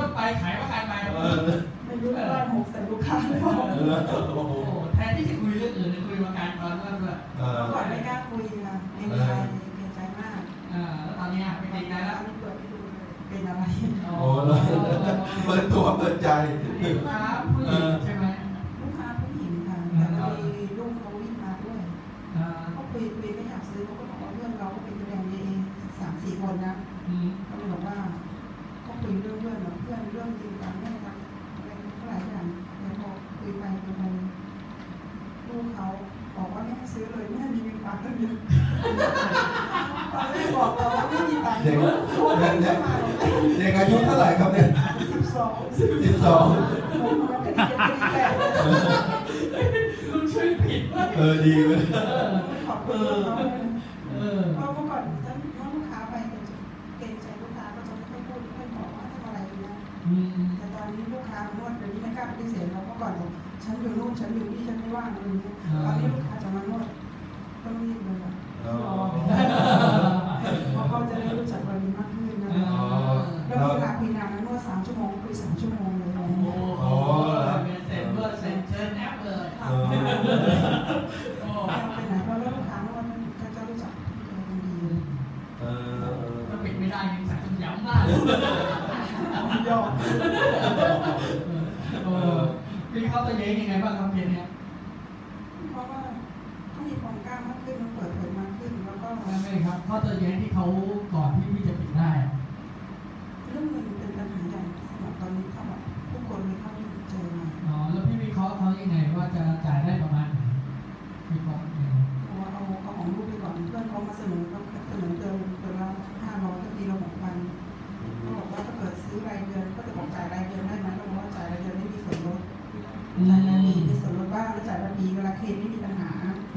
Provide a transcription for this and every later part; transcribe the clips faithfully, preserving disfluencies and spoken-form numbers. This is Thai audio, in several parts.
ต้องไปขายประกันไปไม่รู้ว่าหกใส่ลูกค้าหรือเปล่าแทนที่จะคุยเรื่องอื่นคุยประกันตอนนั้นด้วยเมื่อก่อนไม่กล้าคุยค่ะไม่มีใครเกรงใจมากแล้วตอนนี้เป็นยังไงแล้วเปิดให้ดูเลยเป็นอะไรโอ้เปิดตัวเปิดใจลูกค้าผู้หญิงใช่ไหมลูกค้าผู้หญิงค่ะแต่มีลูกเขาวิ่งมาด้วยเขาคุยคุยไม่อยากซื้อเขาก็บอกว่าเพื่อนเราก็เป็นตัวแทนเองสามสี่คนนะเขาเลยบอกว่าเขาคุยเรื่องเพื่อนเพื่อนเรื่องจริงจังไม่ทำอะไรเท่าไหร่อย่างแล้วพอคุยไปคุยไปลูกเขาบอกว่าไม่ให้ซื้อเลยไม่ให้มีเงินฝากตั้งเยอะตอนแรกบอกเราว่าไม่มีตังค์เด็กเด็กเด็กอายุเท่าไหร่ครับเนี่ยสิบสองสิบสองลุงช่วยผิดว่าเออดีเลยขอบคุณเขาเพราะเมื่อก่อนถ้าลูกค้าไปเกรงใจลูกค้าก็จะไม่ค่อยพูดไม่ค่อยบอกว่าทำอะไรอยู่นะแต่ตอนนี้ลูกค้านวดเดี๋ยวนี้ไม่กล้าปฏิเสธเราเมื่อก่อนบอกฉันอยู่นู่นฉันอยู่นี่ฉันไม่ว่างอะไรอย่างเงี้ยตอนนี้ลูกค้าจะมานวดต้องรีบเลยค่ะรอเพราะเขาจะได้รู้จักเราดีมากขึ้นนะแล้วเวลาคุยนานนวดสามชั่วโมงคุยสามชั่วโมงเลยโอ้เสร็จเมื่อเสร็จเชิญแอปเลยโอ้ไปไหนเพราะลูกค้านวดเขาจะรู้จักเราดีเลยเออถ้าปิดไม่ได้ยังใส่จนย้ำมากยอดพี่เขาตัวเองยังไงบ้างครับเพียงเนี้ยเพราะว่าต้องมีความกล้ามากขึ้นมันเปิดเผยมากขึ้นแล้วก็ไม่ครับเพราะตัวเองที่เขาก่อนที่พี่จะปิดได้เรื่องเงินเป็นปัญหาใหญ่สำหรับตอนนี้ถ้าแบบทุกคนมีเข้าเจอมาอ๋อแล้วพี่วิเคราะห์เขายังไงว่าจะจ่ายได้ประมาณไหนวิเคราะห์ยังไงเอาเอาเอาของลูกไปก่อนเพื่อนเขามาเสนอเขาเสนอเดือนเดือนละห้าร้อยก็ปีละหกพันเขาบอกว่าถ้าเกิดซื้อรายเดือนก็จะบอกจ่ายรายเดือนได้ไหมเขาบอกว่าจ่ายรายเดือนไม่มีส่วนลดจ่ายรายปีมีส่วนลดบ้างแล้วจ่ายรายปีเวลาเคลมไม่มีปัญหา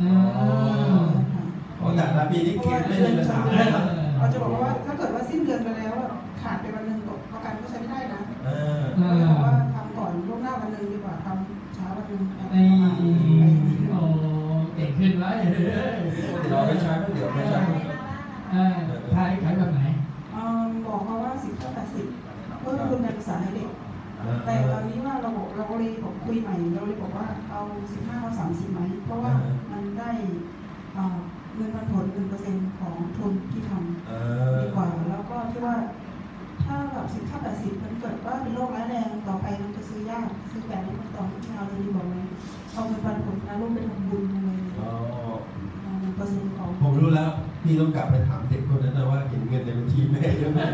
อ๋อจ่ายรายปีนี้เคลมไม่มีปัญหาเราจะบอกว่าถ้าเกิดว่าสิ้นเดือนไปแล้วขาดไปวันหนึ่งประกันก็ใช้ไม่ได้นะเราจะบอกว่าทำก่อนล่วงหน้าวันหนึ่งดีกว่าทำช้าวันหนึ่งโอ้เก่งขึ้นไว้เดี๋ยวไม่ใช่เดี๋ยวไม่ใช่ไทยขายแบบไหนบอกมาว่าสิบเท่าแปดสิบเพื่อทุนการศึกษาให้เด็กแต่ตอนนี้ว่าเราบอกเราเลยบอกคุยใหม่เราเลยบอกว่าเอาสิบห้าเอาสามสิบไหมเพราะว่ามันได้เงินปันผลหนึ่งเปอร์เซ็นต์ของทุนที่ทำดีกว่าแล้วก็ที่ว่าถ้าแบบสิบเท่าแปดสิบมันเกิดว่าเป็นโรคร้ายแรงต่อไปมันจะซื้อยากซื้อแบบนี้มันต่อที่เราเลยดีบอกเลยเอาเงินปันผลนะลูกไปทำบุญเลยหนึ่งเปอร์เซ็นต์ของผมรู้แล้วพี่ต้องกลับไปถามเด็กคนนั้นนะว่าเห็นเงินในบัญชีแม่เยอะไหม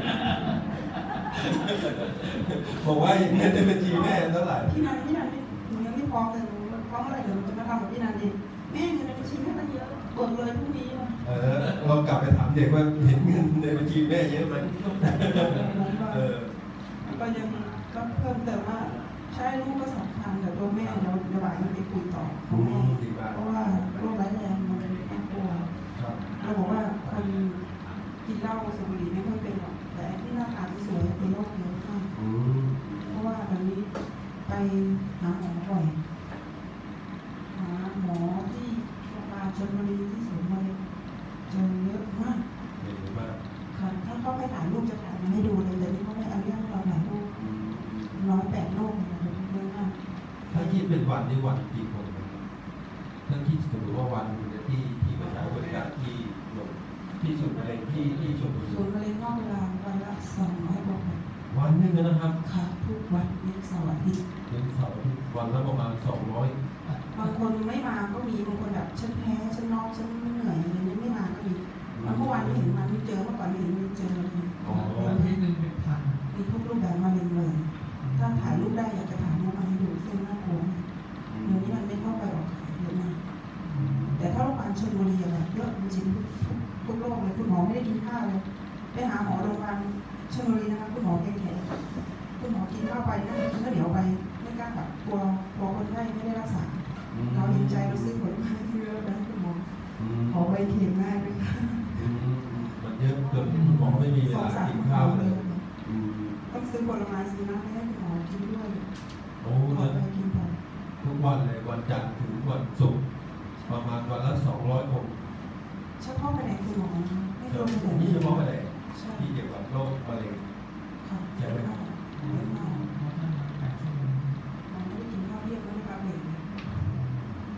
บอกว่าเห็นเงินในบัญชีแม่เท่าไหร่พี่นันพี่นันหนูยังไม่พร้อมเลยพร้อมอะไรเดี๋ยวจะมาทำกับพี่นันเองแม่เงินในบัญชีแม่ตั้งเยอะเบิกเลยพรุ่งนี้เออเรากลับไปถามเด็กว่าเห็นเงินในบัญชีแม่เยอะไหมเออก็ยังก็เพิ่มเติมว่าใช่ลูกก็สำคัญแต่ตัวแม่เราจะบ่ายมันไปคุยต่อของแม่เพราะว่าโรคร้ายแรงมันเป็นน่ากลัวเราบอกว่าคนกินเหล้าสูบบุหรี่ไม่ค่อยเป็นหรอกแต่ที่หน้าตาที่สวยเป็นโรคเยอะมากเพราะว่าตอนนี้ไปหาหมอบ่อยหาหมอที่โรงพยาบาลชลบุรีที่สวนเลยเจอเยอะมากค่ะถ้าเขาไปถ่ายรูปจะถ่ายมาให้ดูเลยแต่นี่เขาไม่เอาเรื่องเราถ่ายรูปร้อยแปดโรคเยอะมากถ้าคิดเป็นวันนี่วันกี่คนถ้าคิดสมมติว่าวันที่ที่มาใช้บริการที่ที่สุดมะเร็งที่ที่ชมบุรีศูนย์มะเร็งนอกเวลาวันละสองร้อยกว่าคนวันนึงนะครับค่ะทุกวันเย็นเสาร์อาทิตย์เย็นเสาร์อาทิตย์วันละประมาณสองร้อยบางคนไม่มาก็มีบางคนแบบฉันแพ้ฉันนอกฉันเหนื่อยอะไรนี้ไม่มาก็มีเมื่อวานไม่เห็นมาไม่เจอเมื่อก่อนไม่เห็นไม่เจอเลยอ๋อที่หนึ่งเป็นพันมีทุกรูปแบบมะเร็งเลยถ้าถ่ายรูปได้อยากจะถ่ายรูปมาให้ดูเส้นหน้าโค้งเดี๋ยวนี้มันไม่เข้าไปออกเยอะมากแต่ถ้าโรงพยาบาลชลบุรีอะไรเยอะจริงๆทุกโรคเลยคุณหมอไม่ได้กินข้าวเลยไปหาหมอโรงพยาบาลชลบุรีนะคะคุณหมอแข็งๆคุณหมอกินข้าวไปนั่งกินข้าวเหนียวไปไม่กล้าแบบกลัวกลัวคนไข้ไม่ได้รักษาเราเห็นใจเราซื้อผลไม้ซื้อแล้วนะคุณหมอขอใบเข็มง่ายด้วยค่ะมันเยอะเกินคุณหมอไม่มีเวลากินข้าวเลยต้องซื้อผลไม้ซื้อน้ำให้คุณหมอกินด้วยโอ้ยกินไปทุกวันเลยวันจันทร์ถึงวันศุกร์ประมาณวันละสองร้อยคนเฉพาะแผนกคุณหมอไม่รวมแผนกนี่เฉพาะแผนกที่เกี่ยวกับโรคมะเร็งใช่ไหมครับ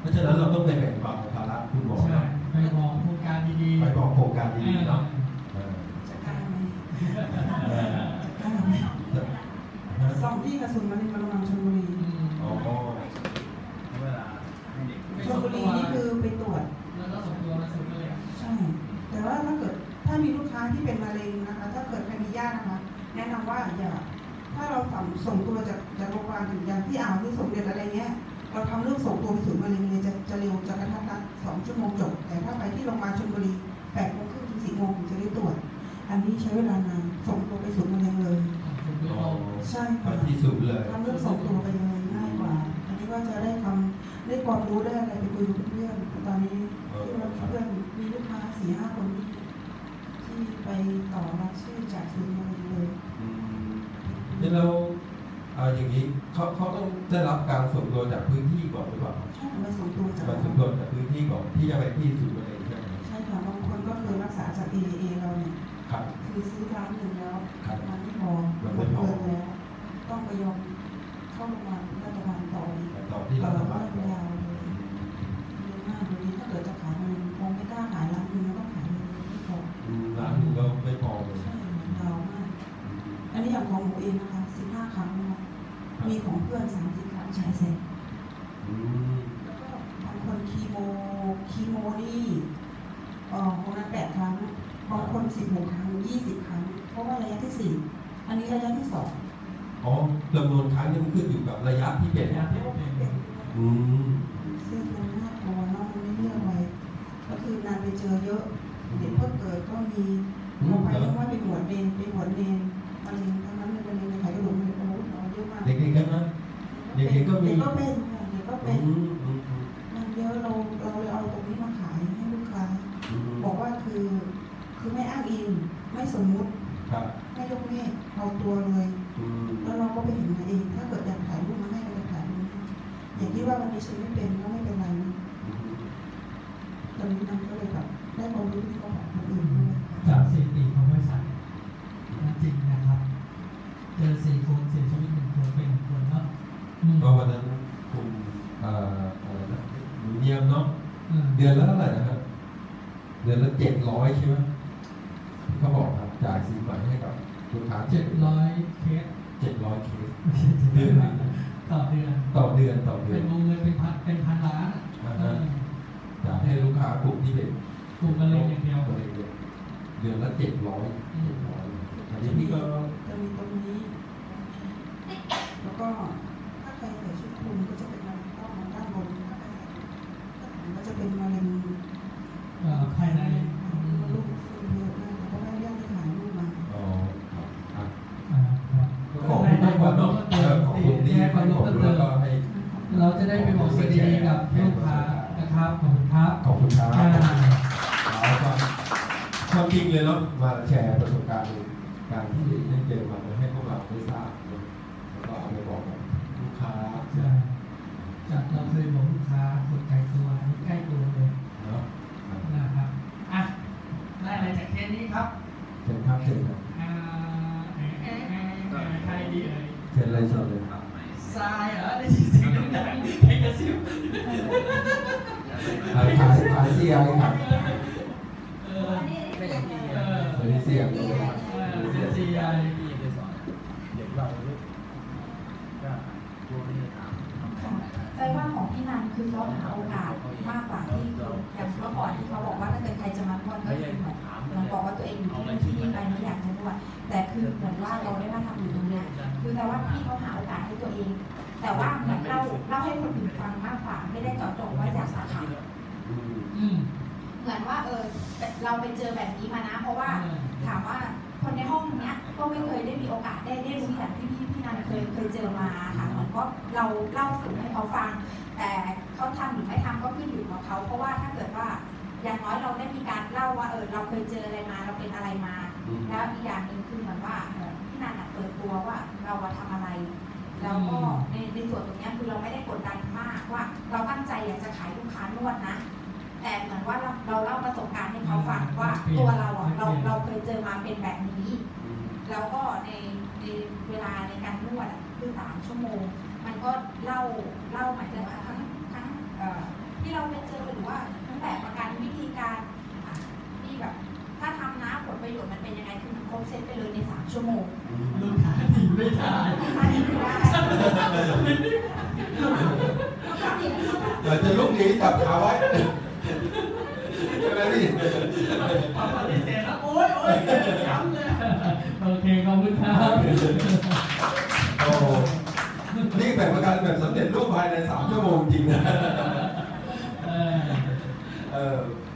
ราะฉะนั้นเราต้องไปแบ่งเบาภาระคุณหมอใช่ไปบอกโครงการดีๆไปบอกโครงการดีๆเนาะจะกล้าไหมเออจะกล้าไหมสองที่กระสุนมะเร็งมะเร็งชลบุรีอ๋อเวลาให้เด็กชลบุรีนี่คือไปตรวจแล้วก็ส่งตัวมาสู่เลยใช่ แต่ว่าถ้าเกิดถ้ามีลูกค้าที่เป็นมะเร็งนะคะ ถ้าเกิดใครมีญาตินะคะ แนะนำว่าอย่าถ้าเราส่งส่งตัวจากจากโรงพยาบาลถึงอย่างที่อ่าวที่สมเด็จอะไรเงี้ย เราทำเรื่องส่งตัวไปศูนย์มะเร็งเลยจะจะเร็วจะกระทัดรัดสองชั่วโมงจบ แต่ถ้าไปที่โรงพยาบาลชลบุรีแปดโมงครึ่งถึงสี่โมงถึงจะได้ตรวจ อันนี้ใช้เวลานานส่งตัวไปศูนย์มะเร็งเลยอ๋อใช่ไปค่ะที่สุดเลยทำเรื่องส่งตัวไปเลยง่ายกว่า อันนี้ก็จะได้ทำได้ความรู้ได้อะไรไปคุยกับเพื่อนตอนนี้ที่เรามีเพื่อนมีลูกค้าสี่ห้าคนที่ที่ไปต่อรับชื่อจากศูนย์มะเร็งเลยอืมนี่เราเอาอย่างนี้เขาเขาต้องได้รับการส่งตัวจากพื้นที่ก่อนหรือเปล่าใช่มาส่งตัวจากมาส่งตัวจากพื้นที่ก่อนที่จะไปที่ศูนย์มะเร็งใช่ไหมใช่ค่ะบางคนก็เคยรักษาจาก เอ เอ เราเนี่ยครับคือซื้อร้านหนึ่งแล้วครับมันไม่พอมันหมไม่ดพอเงินแล้ว ต้องไปยอมเข้าโรงพยาบาลรัฐบาลต่ออีกต่อที่ต่รัอฐบาลเรื่องยาวเลยเยอะมากเลยถ้าเกิดจะขายมันคงไม่กล้าขายร้านหนึงแล้วต้องขายเลยไม่พออืมร้านหนึ่งก็ไม่พอเลยใช่ยาวมาก อันนี้อย่างของหนูเองนะคะสิบห้าครั้งนะคะมีของเพื่อนสามสิบครั้งใช้เสร็จอืมแล้วก็บางคนคีโมคีโมนี่เอ่อคนนั้นแปดครั้งบางคนสิบหกครั้งยี่สิบครั้ง เพราะว่าระยะที่สี่อันนี้ระยะที่สองอ๋อจำนวนครั้งนี่มันขึ้นอยู่กับระยะที่เป็นระยะที่เป็นอืมซึ่งมันน่ากลัวเนาะมันไม่เลือกไว้ก็คือนานไปเจอเยอะเด็กเพิ่งเกิดก็มีพอไปเรียกว่าไปบวชเนนไปบวชเนนมะเร็งทั้งนั้นเลยมะเร็งในไขกระดูกมะเร็งโอ้โหเราเยอะมากเด็กๆก็นะเด็กๆก็มีเด็กก็เป็นค่ะเด็กก็อืเป็นมอืมอืมมันเยอะเราเราเลยเอาตรงนี้มาขายให้ลูกค้าอืมบอกว่าคือคือไม่อ้างอิงไม่สมมุติครับไม่ยกเมฆเอาตัวเลยอืมแล้วเราก็ไปเห็นมาเองถ้าเกิดอยากถ่ายรูปมาให้ก็จะถ่ายรูปให้อย่างที่ว่าวันนี้ฉันไม่เป็นก็ไม่เป็นไรนะอืมตอนนี้มันก็เลยแบบได้ความรู้ที่เขาบอกคนอื่นด้วยจากสถิติของบริษัทนะจริงนะครับ เจอสี่คนเสียชีวิตหนึ่งคนเป็นหนึ่งคนเนาะอืมก็วันนั้นคุณเอ่ออะไรนะหนูเนียมเนาะอืมเดือนละเท่าไหร่นะฮะเดือนละเจ็ดร้อยใช่ไหมที่เขาบอกครับจ่ายสินใหม่ให้กับลูกค้าเจ็ดร้อยเคสเจ็ดร้อยเคสเดือนต่อเดือนต่อเดือนต่อเดือเป็น นวงเงินเป็นพันเป็นพันล้านอ่าเอฮะอจ่ายให้ลูกค้ากลุ่มที่เป็นกลุ่มมะเร็งอย่างเดียวมะเร็งเนี่ยเดือนละเจ็ดร้อยเจ็ดร้อยอันนี้พี่ก็จะมีตรงนี้ แล้วก็ถ้าใครใส่ชุดคลุมก็จะเป็นมะเร็งต้องมาด้านบนถ้าใครใส่ก็จะเป็นมะเร็งเอ่อภายในมันลูกเยอะมากแต่ก็ไม่ได้ที่ถ่ายรูปมาอ๋อครับอ่ะอ่าครับก็ขอบคุณมากกว่าเนาะเออขอบคุณที่ให้ความรู้แล้วก็ให้เราจะได้ไปบอกสิ่งดีๆกับลูกค้านะครับขอบคุณครับขอบคุณครับอ่าแล้วก็ความจริงเลยเนาะมาแชร์ประสบการณ์การที่ได้เจอมาให้พวกเราได้ทราบเนอะแล้วก็เอาไปบอกกับลูกค้าใช่จากเราเคยบอกลูกค้าคนไกลตัวอันนี้ใกล้ตัวเลยเนาะนะครับอ่ะได้อะไรจากเคสนี้ครับเชิญครับเชิญครับอ่าเอ่อเอ่อเอ่อเอ่อใครดีเอ่ยเชิญเลยเชิญเลยครับทรายเหรอได้ยินเสียงดังๆเพลงกระซิบขายขายขายซีไอครับเออเออสวัสดีเสียงเออเสียงซีไอพี่ไปสอนเด็กเราลูกก็พวกนี้ถามคำถามแต่ว่าของพี่นันคือเขาหาโอกาสมากกว่าที่อย่างเมื่อก่อนที่เขาบอกว่าถ้าเกิดใครจะมานวดก็คือเหมือนเหมือนบอกว่าตัวเองอยู่ที่นั่นที่นี่ไปไม่อยากจะนวดแต่คือเหมือนว่าเราได้มาทำอยู่ตรงเนี้ยคือแต่ว่าพี่เขาหาโอกาสให้ตัวเอง แต่ว่าเหมือนเราเล่าให้คนอื่นฟังมากกว่าไม่ได้เจาะจงว่าอยากสาขาอืมอืมเหมือนว่าเออเราไปเจอแบบนี้มานะ เพราะว่าถามว่าคนในห้องเนี้ยก็ไม่เคยได้มีโอกาสได้ได้รู้อย่างที่พี่พี่นันเคยเคยเจอมาค่ะเหมือนก็เราเล่าสู่ให้เขาฟัง แต่เขาทำหรือไม่ทำก็ขึ้นอยู่กับเขาเพราะว่าถ้าเกิดว่าอย่างน้อยเราได้มีการเล่าว่าเออเราเคยเจออะไรมาเราเป็นอะไรมา แล้วอีกอย่างหนึ่งคือเหมือนว่าเออพี่นันเปิดตัวว่าเราทำอะไรแล้วก็ในในส่วนตรงนี้คือเราไม่ได้กดดันมากว่าเราตั้งใจอยากจะขายลูกค้านวดนะ แต่เหมือนว่าเราเราเล่าประสบการณ์ให้เขาฟังว่าตัวเราอ่ะเราเราเคยเจอมาเป็นแบบนี้ แล้วก็ในในเวลาในการนวดคือสามชั่วโมง มันก็เล่าเล่าหมายถึงว่าทั้งทั้งเอ่อที่เราไปเจอหรือว่าทั้งแบบประกันวิธีการอ่ะที่แบบถ้าทำนะผลประโยชน์มันเป็นยังไงคือมันครบเซตไปเลยในสามชั่วโมงลูกค้าหนีไม่ได้ถ้าดีไม่ได้อยากจะลุกหนีจับขาไว้ใช่ไหมพี่ปฏิเสธแล้วโอ๊ยโอ๊ยย้ำเลยโอเคขอบคุณครับโอ้นี่แบบประกันแบบสำเร็จรูปภายในสามชั่วโมงจริงนะเออเออ